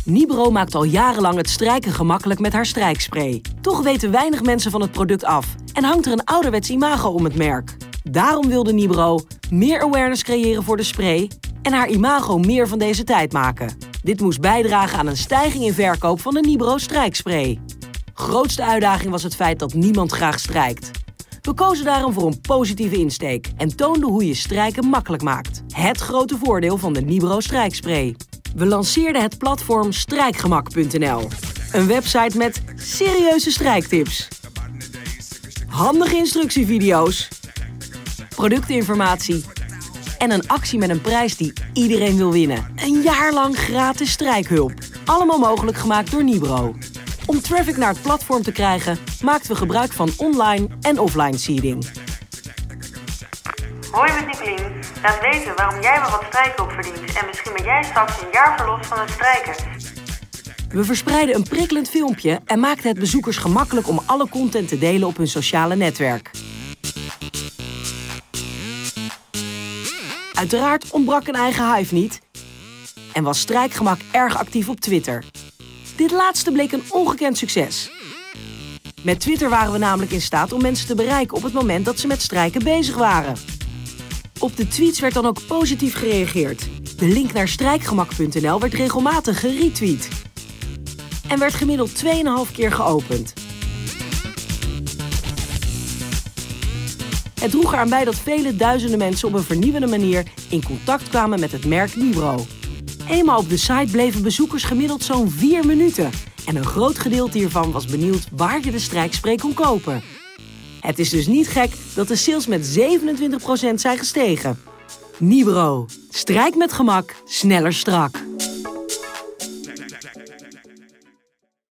Nibro maakt al jarenlang het strijken gemakkelijk met haar strijkspray. Toch weten weinig mensen van het product af en hangt er een ouderwets imago om het merk. Daarom wilde Nibro meer awareness creëren voor de spray en haar imago meer van deze tijd maken. Dit moest bijdragen aan een stijging in verkoop van de Nibro strijkspray. Grootste uitdaging was het feit dat niemand graag strijkt. We kozen daarom voor een positieve insteek en toonden hoe je strijken makkelijk maakt. Het grote voordeel van de Nibro strijkspray. We lanceerden het platform strijkgemak.nl. Een website met serieuze strijktips, handige instructievideo's, productinformatie en een actie met een prijs die iedereen wil winnen. Een jaar lang gratis strijkhulp. Allemaal mogelijk gemaakt door Nibro. Om traffic naar het platform te krijgen, maakten we gebruik van online en offline seeding. Hoi met Nicolien. Laat weten waarom jij maar wat strijkhulp verdient en misschien ben jij straks een jaar verlost van het strijken. We verspreidden een prikkelend filmpje en maakten het bezoekers gemakkelijk om alle content te delen op hun sociale netwerk. Uiteraard ontbrak een eigen hive niet en was Strijkgemak erg actief op Twitter. Dit laatste bleek een ongekend succes. Met Twitter waren we namelijk in staat om mensen te bereiken op het moment dat ze met strijken bezig waren. Op de tweets werd dan ook positief gereageerd. De link naar strijkgemak.nl werd regelmatig geretweet. En werd gemiddeld 2,5 keer geopend. Het droeg eraan bij dat vele duizenden mensen op een vernieuwende manier in contact kwamen met het merk Nibro. Eenmaal op de site bleven bezoekers gemiddeld zo'n 4 minuten. En een groot gedeelte hiervan was benieuwd waar je de strijkspray kon kopen. Het is dus niet gek dat de sales met 27% zijn gestegen. Nibro. Strijk met gemak, sneller strak.